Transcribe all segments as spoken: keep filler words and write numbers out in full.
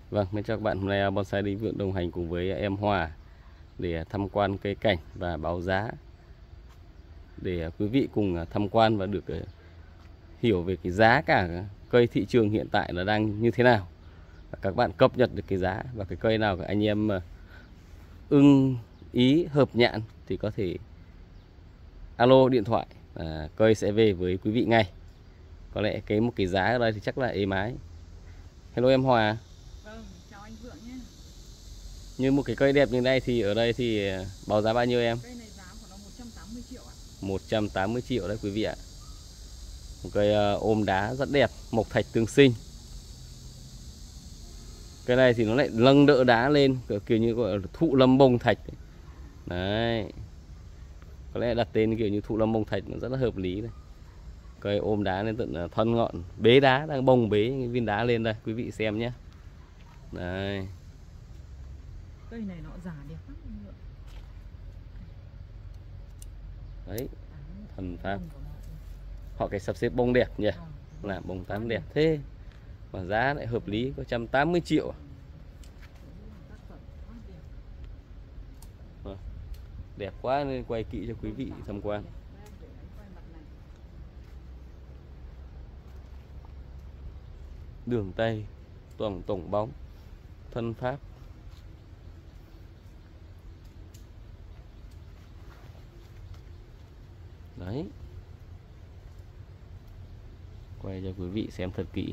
Vâng, mến chào các bạn. Hôm nay Bonsai Đinh Vượng đồng hành cùng với em Hòa để tham quan cây cảnh và báo giá, để quý vị cùng tham quan và được hiểu về cái giá cả cây thị trường hiện tại là đang như thế nào. Các bạn cập nhật được cái giá và cái cây nào anh em ưng ý hợp nhãn thì có thể alo điện thoại, à, cây sẽ về với quý vị ngay. Có lẽ cái một cái giá ở đây thì chắc là êm ái. Hello em Hòa. Vâng, chào anh Vượng nhé. Như một cái cây đẹp như này thì ở đây thì báo giá bao nhiêu em? Cây này giá của nó một trăm tám mươi triệu ạ. một trăm tám mươi triệu đấy quý vị ạ. Một cây ôm đá rất đẹp, mộc thạch tương sinh. Cái này thì nó lại nâng đỡ đá lên, kiểu như gọi là thụ lâm bông thạch. Đấy. Có lẽ đặt tên kiểu như thụ lâm bông thạch nó rất là hợp lý này. Cây ôm đá lên tận thân ngọn, bế đá, đang bông bế cái viên đá lên đây, quý vị xem nhé. Đấy. Cây này nó giả đẹp lắm. Đấy, thần pháp. Họ cái sắp xếp bông đẹp nhỉ, làm bông tán đẹp thế mà giá lại hợp lý, có một trăm tám mươi triệu. Đẹp quá nên quay kỹ cho quý vị tham quan. Đường Tây, toàn tổng bóng, thân pháp. Đấy. Quay cho quý vị xem thật kỹ.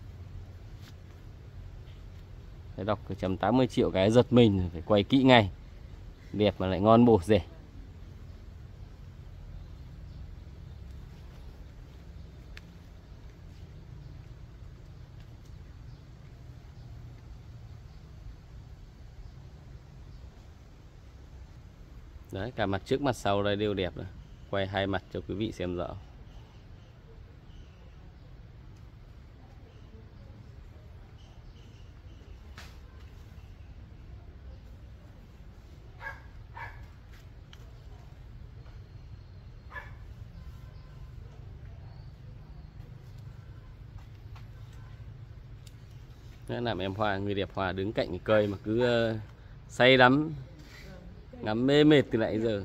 Phải đọc một trăm tám mươi triệu cái giật mình, phải quay kỹ ngay. Đẹp mà lại ngon bổ rẻ. Đấy, cả mặt trước mặt sau đây đều đẹp rồi. Quay hai mặt cho quý vị xem rõ. Thế làm em Hòa, người đẹp Hòa đứng cạnh cái cây mà cứ uh, say đắm, ngắm mê mệt từ nãy giờ.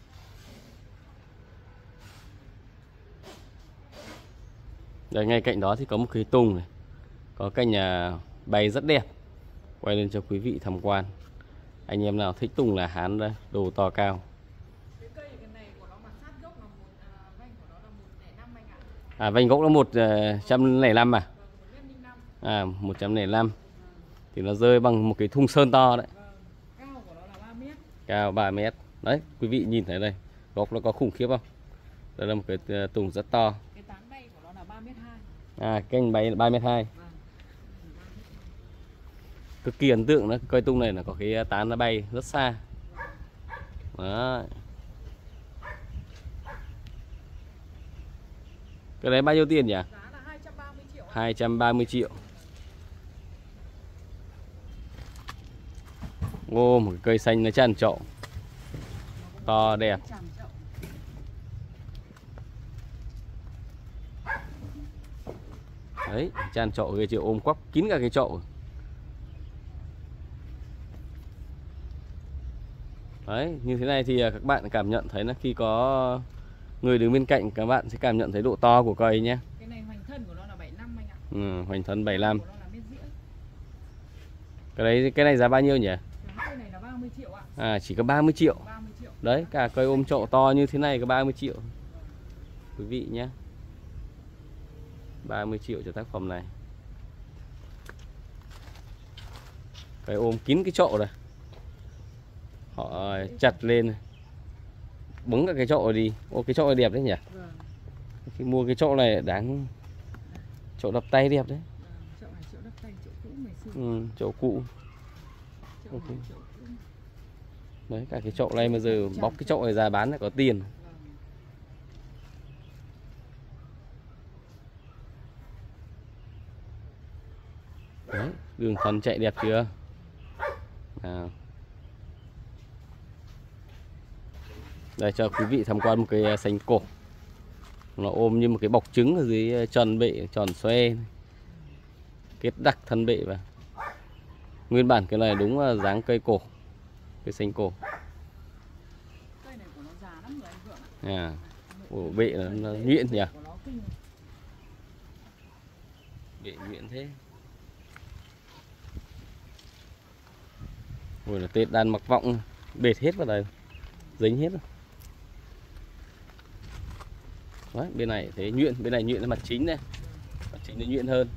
Đây, ngay cạnh đó thì có một cây tùng này, có cành nhà bay rất đẹp. Quay lên cho quý vị tham quan. Anh em nào thích tùng là hán đây, đồ to cao. Cái cây này của nó mà sát gốc là một à, vành của nó là một phẩy năm anh ạ. À, vành gốc là một trăm lẻ năm à? À, một trăm lẻ năm. Thì nó rơi bằng một cái thung sơn to đấy. Cao của nó là ba mét. Cao ba mét. Đấy, quý vị nhìn thấy đây, gốc nó có khủng khiếp không? Đây là một cái tùng rất to. Cái tán bay của nó là ba mét hai. À, cành bay ba mét hai. Cực kỳ ấn tượng đó, cây tung này là có cái tán nó bay rất xa. Đó. Cái đấy bao nhiêu tiền nhỉ? Giá là hai trăm ba mươi triệu. hai trăm ba mươi triệu. Ô, một cái cây xanh nó tràn trộn. To đẹp. Đấy, tràn trộn ghê chưa, ôm quắp kín cả cái chậu. Đấy, như thế này thì các bạn cảm nhận thấy là khi có người đứng bên cạnh, các bạn sẽ cảm nhận thấy độ to của cây nhé. Cái này hoành thân của nó là bảy mươi lăm anh ạ. Ừ, hoành thân bảy mươi lăm. Của nó là mét rưỡi. Cái đấy, cái này giá bao nhiêu nhỉ? Cái này là ba mươi triệu ạ. À, chỉ có ba mươi triệu. ba mươi triệu. Đấy, cả cây ôm chậu to như thế này có ba mươi triệu. Quý vị nhé. ba mươi triệu cho tác phẩm này. Cây ôm kín cái chậu này. Họ chặt lên, bứng cả cái chậu đi. Ô, cái chậu này đẹp đấy nhỉ? Vâng. Khi mua cái chậu này đáng, chậu đập tay đẹp đấy. Chậu này chậu đắp tay, chậu cũ ngày xưa. Ừ, chậu cụ. Chậu này, chậu cũ. Đấy, cả cái chậu này mà giờ bóc cái chậu này ra bán lại có tiền. Đấy, đường thân chạy đẹp chưa? Nào. Đây cho quý vị tham quan một cây xanh cổ. Nó ôm như một cái bọc trứng ở dưới tròn bệ, tròn xoe. Kết đặc thân bệ vào. Nguyên bản cái này đúng là dáng cây cổ, cây xanh cổ. Cây này của nó già lắm rồi anh Vượng ạ. À, ổ bệ nó, nó nhuyễn nhỉ? Của nó kinh. Bệ nhuyễn thế. Ôi là Tết đan mặc vọng bệt hết vào đây, dính hết rồi. Đấy, bên này thấy nhuyễn, bên này nhuyễn là mặt chính đây, mặt chính nó nhuyễn hơn.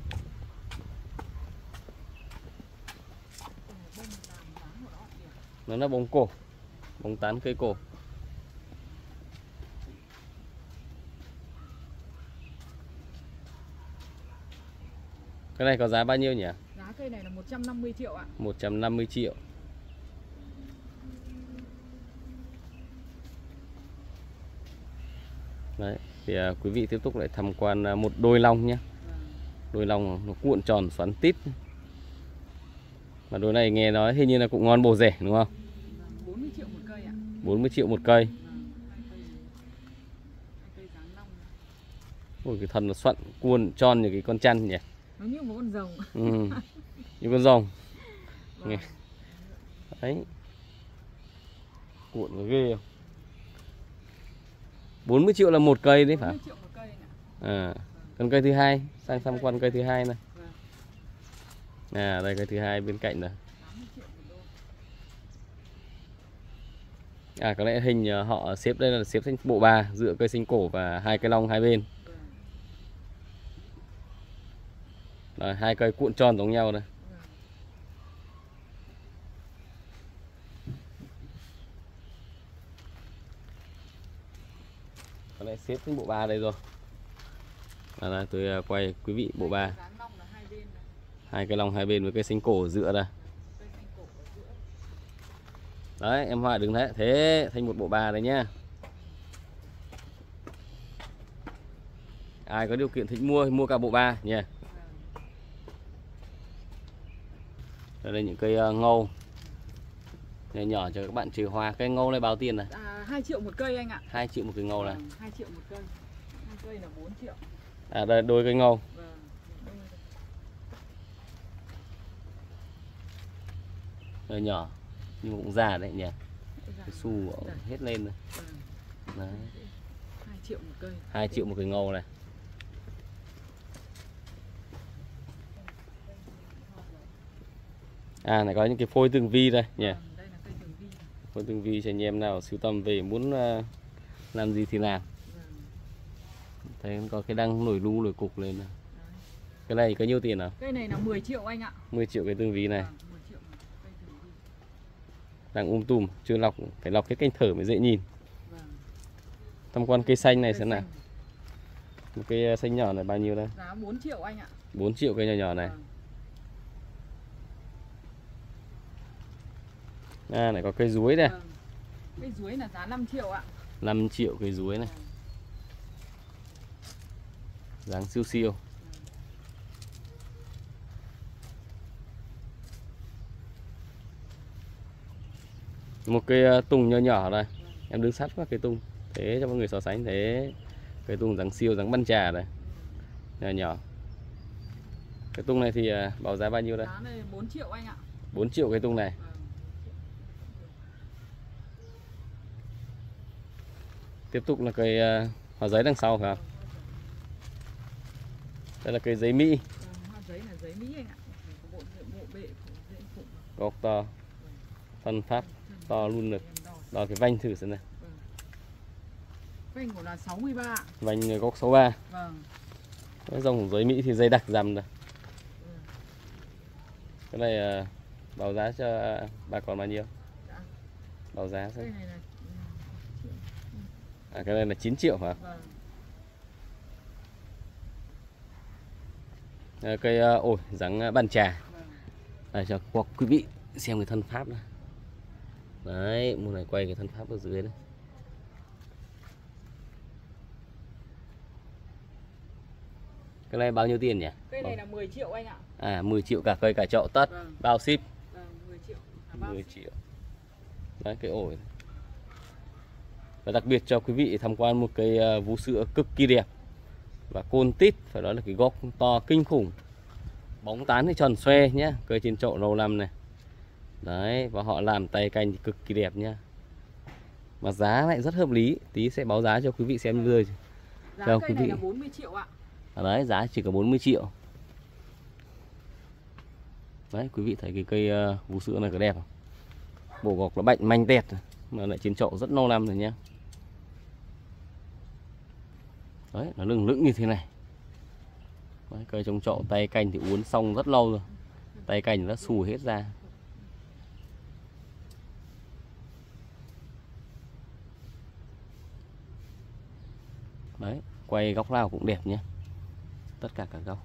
Nó là bông cổ, bông tán cây cổ. Cái này có giá bao nhiêu nhỉ? Giá cây này là một trăm năm mươi triệu ạ. một trăm năm mươi triệu. Đấy, thì à, quý vị tiếp tục lại tham quan à, một đôi long nhé. Đôi long nó cuộn tròn xoắn tít. Mà đôi này nghe nói hình như là cũng ngon bổ rẻ đúng không? bốn mươi triệu một cây ạ. bốn mươi triệu một cây. Ôi cái thân nó xoắn cuộn tròn như cái con chăn nhỉ? Nó như một con rồng. Ừ, như con rồng. Nghe. Đấy. Cuộn nó ghê không? bốn mươi triệu là một cây đấy phải? bốn mươi triệu một cây này. À, còn cây thứ hai, sang tham quan cây thứ hai này. À, đây cây thứ hai bên cạnh này. À, có lẽ hình họ xếp đây là xếp thành bộ ba, dựa cây xanh cổ và hai cây long hai bên. Rồi, hai cây cuộn tròn giống nhau này. Có lẽ xếp thành bộ ba đây rồi. À, đây, tôi quay quý vị bộ ba. Hai cây long hai bên với cây xanh cổ ở giữa đây. Đấy, em Hoa đừng thế, thế thành một bộ ba đấy nhá. Ai có điều kiện thích mua thì mua cả bộ ba nha. Đây là những cây uh, ngâu nhỏ nhỏ cho các bạn trừ hoa. Cây ngâu này bao tiền này? À, hai triệu một cây anh ạ. hai triệu một cây ngâu này. Vâng, hai triệu một cây. Hai cây là bốn triệu. À, đây đôi cây ngâu. Vâng. Đây nhỏ nhưng cũng già đấy nhỉ. Cái xu hết lên rồi. Vâng. Đấy. hai triệu một cây. hai triệu một cây ngâu này. À, này có những cái phôi tường vi đây nhỉ. Vâng, đây là cây tường vi. Phôi tường vi cho anh em nào sưu tầm về muốn uh, làm gì thì làm. Vâng. Thấy có cái đăng nổi lu nổi cục lên này. Cái này có nhiêu tiền nào? Cây này là mười triệu anh ạ. mười triệu cái tường vi này. Vâng, mười triệu một cây tường vi. Đang um tùm, chưa lọc, phải lọc cái cành thở mới dễ nhìn. Vâng. Tham quan cây xanh này Cây xem nào. xanh. Một cây xanh nhỏ này bao nhiêu đây? Giá bốn triệu anh ạ. bốn triệu cây nhỏ nhỏ này. Vâng. À, này có cây ruối này. Vâng. Cây ruối là giá năm triệu ạ. năm triệu cây ruối này. Dáng siêu siêu. Một cây tùng nhỏ nhỏ này. Em đứng sát qua cây tùng. Thế cho mọi người so sánh thế. Cây tùng dáng siêu, dáng băn trà này. Nhỏ nhỏ. Cái tung này thì báo giá bao nhiêu đây? Giá này bốn triệu anh ạ. bốn triệu cái tung này. Vâng. Tiếp tục là cây uh, hoa giấy đằng sau phải không? Đây là cây giấy Mỹ. Vâng, hoa giấy là giấy Mỹ anh ạ. Có bộ, bộ bệ, dễ phụng. Gốc to. Phân pháp to luôn được. Đo cái vanh thử xem này. Vâng. Vanh của là sáu mươi ba. Vanh gốc sáu mươi ba. Vâng. Cái dòng giấy Mỹ thì dây đặc dằm rồi. Ừ. Cái này uh, báo giá cho bà còn bao nhiêu? Đã. Báo giá xem. Cây này là À, cái này là chín triệu hả? vâng. À, cây uh, ổi dáng uh, bàn trà. Vâng. Đây cho các quý vị xem cái thân pháp này. Đấy, mùa này quay cái thân pháp ở dưới đấy. Cái này bao nhiêu tiền nhỉ? Cây này là mười triệu anh ạ. À, mười triệu cả cây cả chậu tất. Vâng. Bao ship. Vâng, mười triệu. À, bao mười ship. triệu. Đấy, cái ổi. Và đặc biệt cho quý vị tham quan một cây uh, vú sữa cực kỳ đẹp. Và côn tít, phải nói là cái gốc to kinh khủng. Bóng tán thì tròn xoe nhé. Cây trên chậu lâu năm này. Đấy, và họ làm tay canh thì cực kỳ đẹp nhá. Mà giá lại rất hợp lý. Tí sẽ báo giá cho quý vị xem rơi. Giá Đâu, cây quý này vị. là bốn mươi triệu ạ. À đấy, giá chỉ có bốn mươi triệu. Đấy, quý vị thấy cái cây uh, vú sữa này có đẹp không? Bộ gọc nó bạnh manh tẹt mà lại trên chậu rất lâu năm rồi nhá. Đấy, nó lưng lững như thế này. Đấy, cây trong chậu tay canh thì uốn xong rất lâu rồi. Tay canh nó xù hết ra. Đấy, quay góc nào cũng đẹp nhé. Tất cả các góc.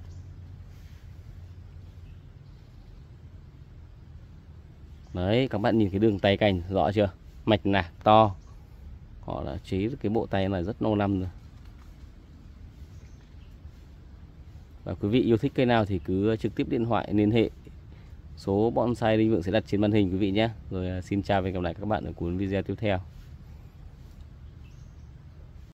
Đấy, các bạn nhìn cái đường tay cành rõ chưa? Mạch nạc to. Họ đã chế cái bộ tay này rất lâu năm rồi. Và quý vị yêu thích cây nào thì cứ trực tiếp điện thoại liên hệ. Số bonsai Đinh Vượng sẽ đặt trên màn hình quý vị nhé. Rồi xin chào và hẹn gặp lại các bạn ở cuốn video tiếp theo.